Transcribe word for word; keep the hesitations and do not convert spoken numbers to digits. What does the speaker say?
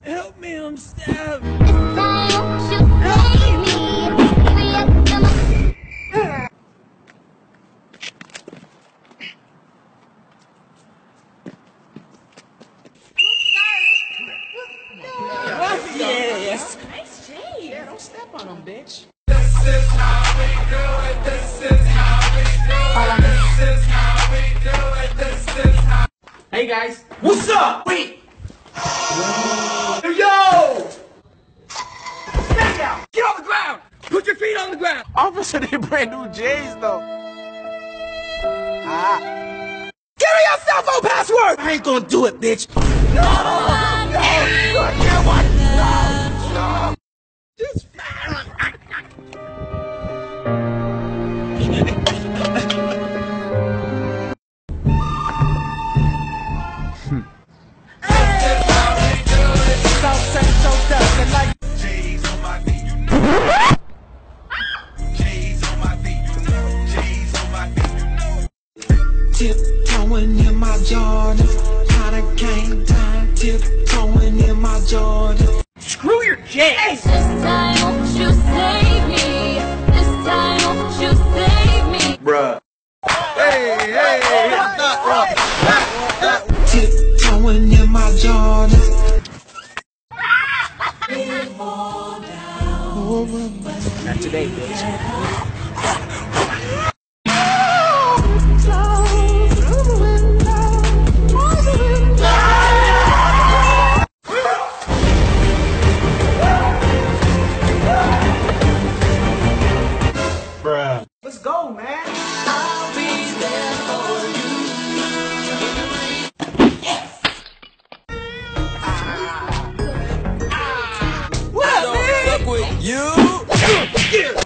Help me, I'm stabbed. Yes. Nice Giày. Yeah, don't step on him, bitch. This is how we do it. This is how we do it. This is how we do it. This is how. Hey guys. What's up? Wait. Yo! Stand down. Get on the ground. Put your feet on the ground. Officer, they brand new Jays though. Ah. Give me your cell phone password. I ain't gonna do it, bitch. No. No. You what? No. No. Just. Tiptoeing in my Jordan, kinda came time. Tiptoeing in my Jordan. Screw your J. This time won't you save me? This time won't you save me? Bruh. Hey, hey, it's not wrong. Tiptoeing in my Jordan. Not today, bitch. Bruh. Let's go, man. I'll be there for you. What up, man? Fuck with you.